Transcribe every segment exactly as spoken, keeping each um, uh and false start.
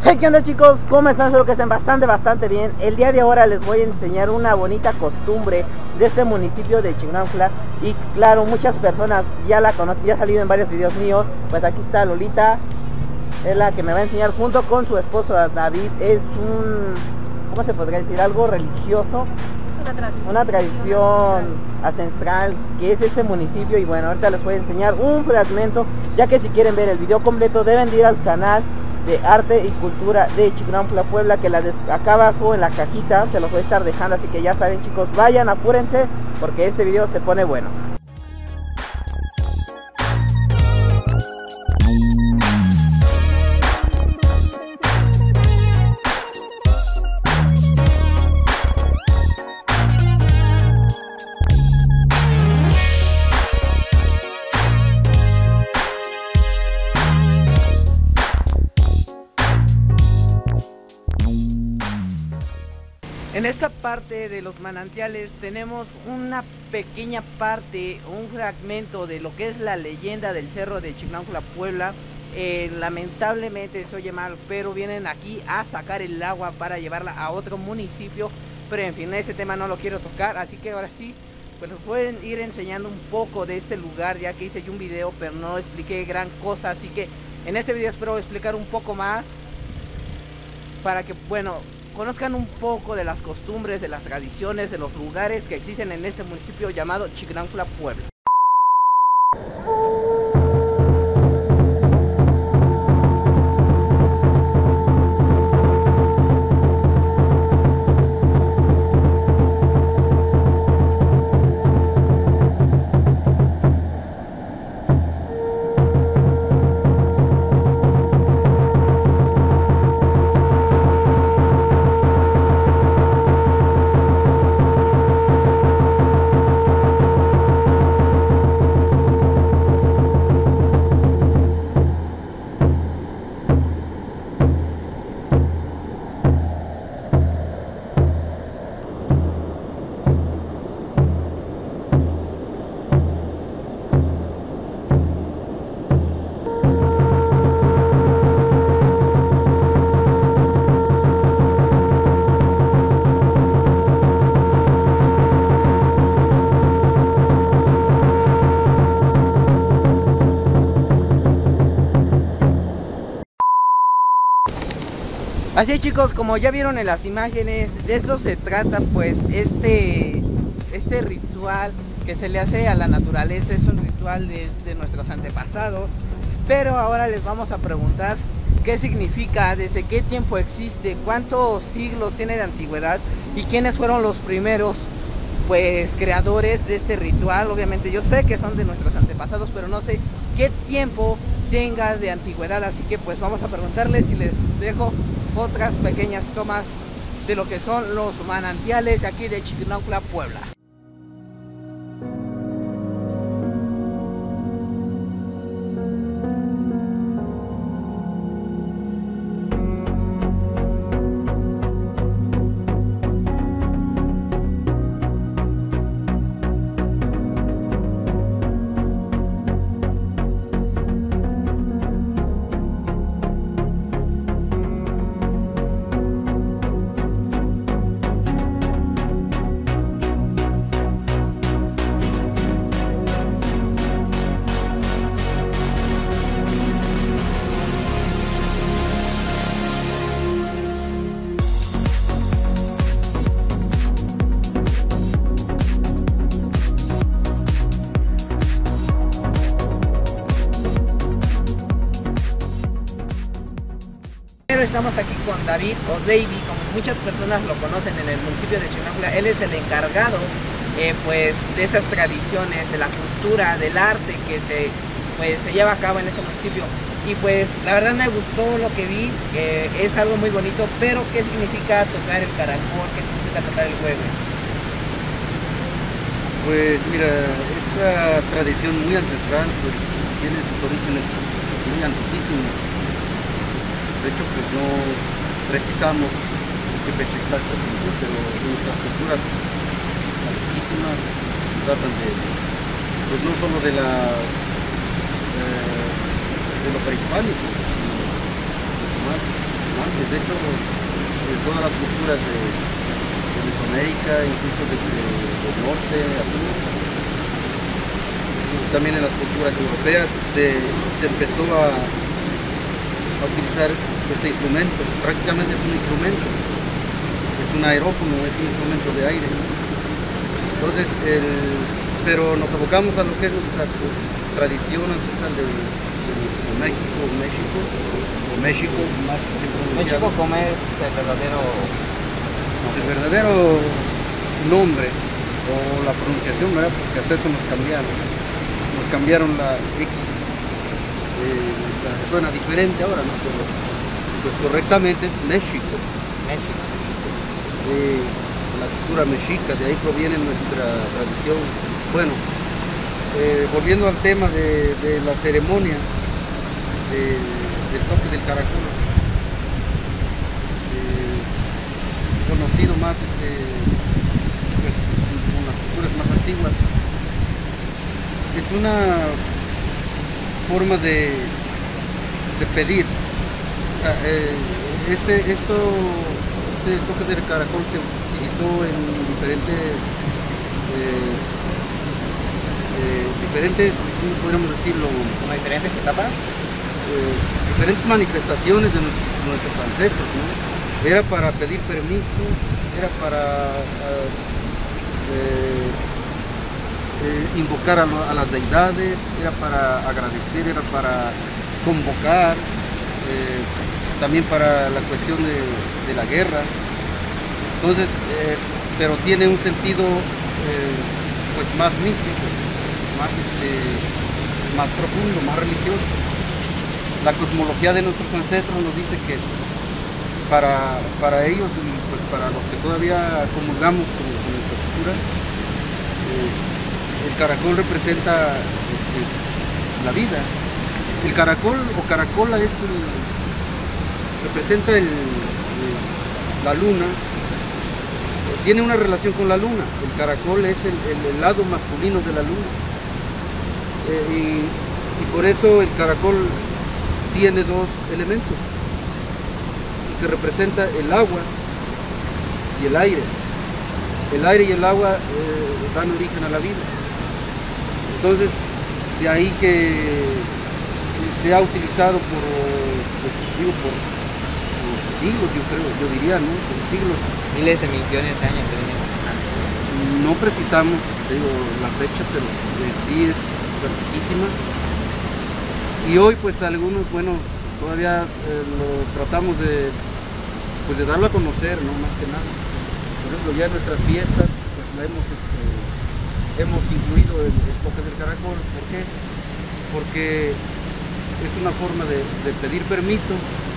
Hey, ¿qué onda, chicos? ¿Cómo están? Espero que estén bastante, bastante bien. El día de ahora les voy a enseñar una bonita costumbre de este municipio de Chignautla. Y claro, muchas personas ya la conocen, ya ha salido en varios videos míos. Pues aquí está Lolita, es la que me va a enseñar junto con su esposo David. Es un, ¿cómo se podría decir? Algo religioso. Es una tradición. Una tradición ancestral que es este municipio. Y bueno, ahorita les voy a enseñar un fragmento, ya que si quieren ver el video completo deben de ir al canal de arte y cultura de Chignautla, Puebla, que la de acá abajo en la cajita se los voy a estar dejando, así que ya saben, chicos, vayan, apúrense porque este video se pone bueno. En esta parte de los manantiales tenemos una pequeña parte, un fragmento de lo que es la leyenda del cerro de Chignautla, Puebla. Eh, lamentablemente se oye mal, pero vienen aquí a sacar el agua para llevarla a otro municipio. Pero en fin, ese tema no lo quiero tocar, así que ahora sí, pues les voy a ir enseñando un poco de este lugar, ya que hice yo un video, pero no expliqué gran cosa. Así que en este video espero explicar un poco más, para que, bueno, conozcan un poco de las costumbres, de las tradiciones, de los lugares que existen en este municipio llamado Chignautla, Puebla. Así es, chicos, como ya vieron en las imágenes, de eso se trata pues este, este ritual que se le hace a la naturaleza. Es un ritual de, de nuestros antepasados, pero ahora les vamos a preguntar qué significa, desde qué tiempo existe, cuántos siglos tiene de antigüedad y quiénes fueron los primeros pues creadores de este ritual. Obviamente yo sé que son de nuestros antepasados, pero no sé qué tiempo tenga de antigüedad, así que pues vamos a preguntarles y les dejo otras pequeñas tomas de lo que son los manantiales de aquí de Chignautla, Puebla. Estamos aquí con David, o Davey, como muchas personas lo conocen en el municipio de Chignautla. Él es el encargado eh, pues de esas tradiciones, de la cultura, del arte que se, pues, se lleva a cabo en este municipio. Y pues la verdad me gustó lo que vi, eh, es algo muy bonito. Pero ¿qué significa tocar el caracol? ¿Qué significa tocar el huevo? Pues mira, esta tradición muy ancestral pues tiene sus orígenes muy antiquísimos. De hecho, pues no precisamos qué fecha exacta, pero nuestras culturas antiquísimas tratan de, pues no solo de la eh, de lo prehispánico, sino más antes. De hecho, de todas las culturas de, de Mesoamérica, incluso desde el norte a sur, también en las culturas europeas, se, se empezó a, a utilizar este instrumento. Prácticamente es un instrumento, es un aerófono, es un instrumento de aire. Entonces, el, pero nos abocamos a lo que es nuestra pues, tradición ancestral de, de nuestro México, México, o México más que pronunciado. México, ¿cómo es el verdadero? Pues el verdadero nombre o la pronunciación, ¿verdad? Porque hasta eso nos cambiaron. Nos cambiaron la X, eh, suena diferente ahora, ¿no? Pero pues correctamente es México. México. Eh, la cultura mexica, de ahí proviene nuestra tradición. Bueno, eh, volviendo al tema de, de la ceremonia de, del toque del caracol, eh, conocido más este, pues, con las culturas más antiguas, es una forma de, de pedir. O sea, eh, este, esto, este toque del caracol se utilizó en diferentes eh, eh, diferentes, ¿cómo podríamos decirlo? ¿Como diferentes etapas? Eh, diferentes manifestaciones de nuestros, nuestros ancestros, ¿no? Era para pedir permiso, era para uh, eh, eh, invocar a, a las deidades, era para agradecer, era para convocar, eh, también para la cuestión de, de la guerra. Entonces, eh, pero tiene un sentido eh, pues más místico, más, este, más profundo, más religioso. La cosmología de nuestros ancestros nos dice que para, para ellos y pues para los que todavía comulgamos con, con nuestra cultura, eh, el caracol representa este, la vida. El caracol o caracola es el, representa el, el, la luna. Tiene una relación con la luna. El caracol es el, el, el lado masculino de la luna. Eh, y, y por eso el caracol tiene dos elementos, que representa el agua y el aire. El aire y el agua eh, dan origen a la vida. Entonces, de ahí que se ha utilizado por, pues, digo, por, por siglos, yo creo, yo diría, ¿no? Por siglos. Miles de millones de años. No precisamos, digo, la fecha, pero eh, sí es certísima. Y hoy, pues, algunos, bueno, todavía eh, lo tratamos de, pues, de darlo a conocer, ¿no? Más que nada. Por ejemplo, ya en nuestras fiestas, pues, la hemos, este, hemos incluido el, el toque del caracol. ¿Por qué? Porque es una forma de, de pedir permiso.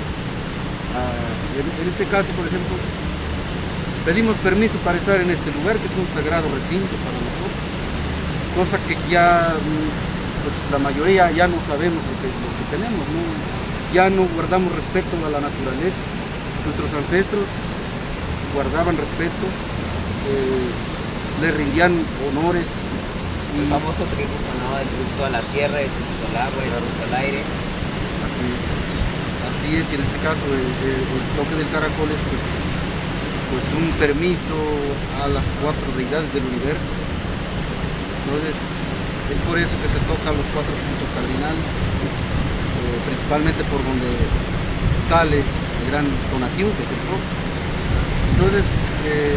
Ah, en, en este caso, por ejemplo, pedimos permiso para estar en este lugar, que es un sagrado recinto para nosotros, cosa que ya pues, la mayoría ya no sabemos lo que, lo que tenemos, ¿no? Ya no guardamos respeto a la naturaleza. Nuestros ancestros guardaban respeto, eh, le rindían honores. Y el famoso tributo, ¿no? El tributo a la tierra, el tributo al agua, el tributo al aire. Así es, así es, y en este caso el, el, el toque del caracol es pues, pues un permiso a las cuatro deidades del universo. Entonces, es por eso que se tocan los cuatro puntos cardinales, eh, principalmente por donde sale el gran Tonatiuh, que es el sol. Entonces, eh,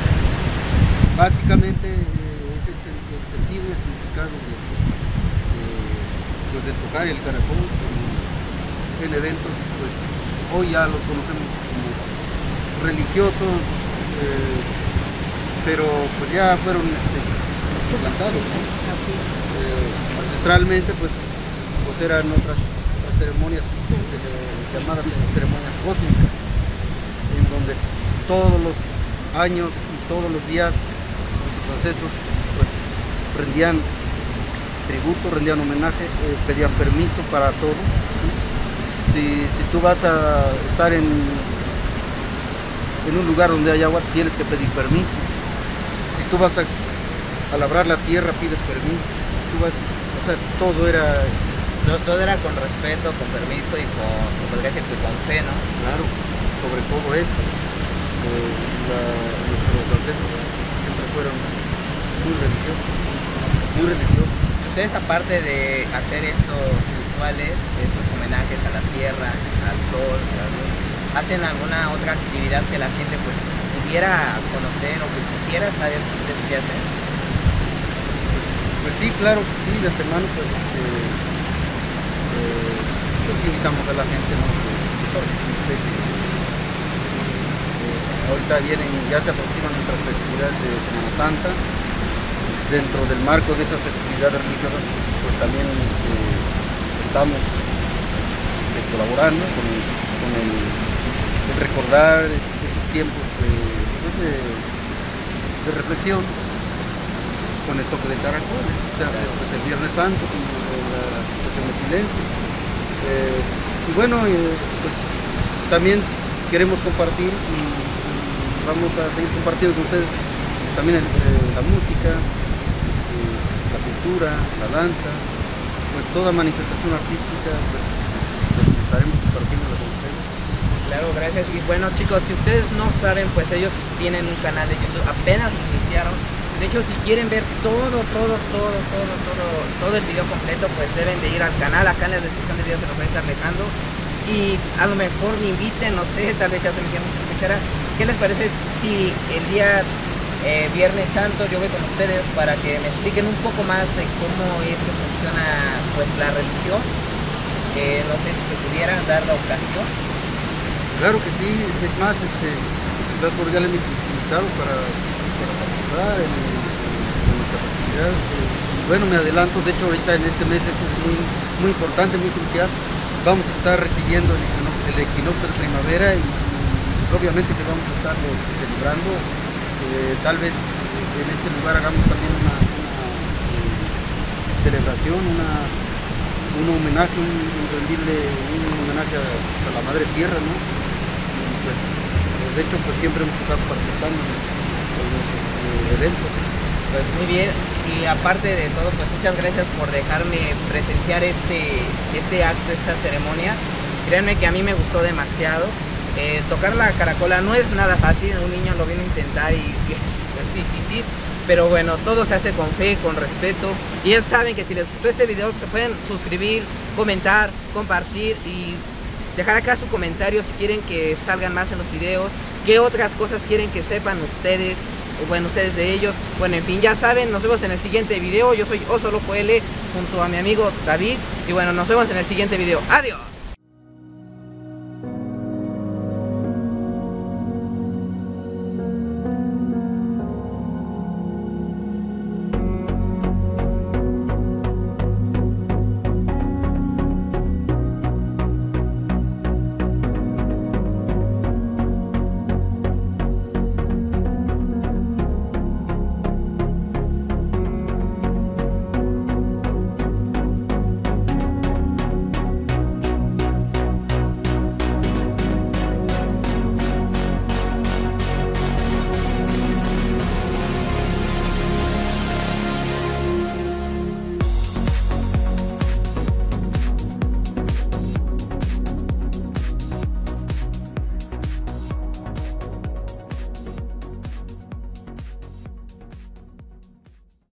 básicamente eh, es el, el sentido y el significado de, de, pues de tocar el caracol en, en eventos, pues hoy ya los conocemos como religiosos, eh, pero pues ya fueron este, suplantados, ¿no? Así. Eh, ancestralmente pues, pues eran otras, otras ceremonias eh, llamadas ceremonias cósmicas, en donde todos los años y todos los días nuestros ancestros pues rendían tributo, rendían homenaje, eh, pedían permiso para todo. Si, si tú vas a estar en en un lugar donde hay agua, tienes que pedir permiso. Si tú vas a, a labrar la tierra, pides permiso. Tú vas, o sea, todo era... Todo, todo era con respeto, con permiso y con, podría decir que con fe, ¿no? Claro. sobre todo esto. Eh, la, nuestros ancestros siempre fueron muy religiosos, muy religiosos. Ustedes, aparte de hacer estos rituales, estos homenajes a la tierra, al sol, a la luz, ¿hacen alguna otra actividad que la gente pues pudiera conocer o que quisiera saber qué ustedes qué hacen? Pues, pues sí, claro que sí, de antemano pues, este, eh, pues invitamos a la gente, ¿no?, que, que participe, que, eh, ahorita vienen, ya se aproximan nuestras festividades de Semana Santa. Dentro del marco de esas festividades religiosas, pues, pues también este, estamos este, colaborando con, con el, el recordar esos tiempos de, pues de, de reflexión con el toque de caracol. Se hace pues, el Viernes Santo con la sesión de silencio. Eh, y bueno, eh, pues también queremos compartir y, y vamos a seguir compartiendo con ustedes pues, también el, eh, la música, la cultura, la danza, pues toda manifestación artística, pues, pues estaremos compartiendo con ustedes. Claro, gracias. Y bueno, chicos, si ustedes no saben, pues ellos tienen un canal de YouTube, apenas lo iniciaron. De hecho, si quieren ver todo, todo, todo, todo, todo, todo el video completo, pues deben de ir al canal. Acá en la descripción del video se los voy a estar dejando. Y a lo mejor me inviten, no sé, tal vez ya se me quieran escuchar. ¿Qué les parece si el día Eh, Viernes Santo yo voy con ustedes para que me expliquen un poco más de cómo es que funciona pues la religión? Eh, no sé si se pudieran dar la ocasión. Claro que sí, es más, este, estás cordialmente invitado para, para participar en, en nuestra festividad. Eh, bueno, me adelanto, de hecho ahorita en este mes eso es muy, muy importante, muy crucial. Vamos a estar recibiendo el, el equinoccio de primavera y pues, obviamente que vamos a estarlo celebrando. Eh, tal vez eh, en este lugar hagamos también una, una eh, celebración, una, un homenaje, un, un rendirle un homenaje a, a la Madre Tierra, ¿no? Y, pues, de hecho, pues siempre hemos estado participando en, en estos eh, eventos. Pues muy bien, y aparte de todo, pues muchas gracias por dejarme presenciar este, este acto, esta ceremonia. Créanme que a mí me gustó demasiado. Eh, tocar la caracola no es nada fácil, un niño lo viene a intentar y, y es, es difícil, pero bueno, todo se hace con fe, con respeto. Y ya saben que si les gustó este video se pueden suscribir, comentar, compartir y dejar acá su comentario si quieren que salgan más en los videos, qué otras cosas quieren que sepan ustedes, o bueno, ustedes de ellos. Bueno, en fin, ya saben, nos vemos en el siguiente video. Yo soy Oso Loco L junto a mi amigo David y bueno, nos vemos en el siguiente video. ¡Adiós!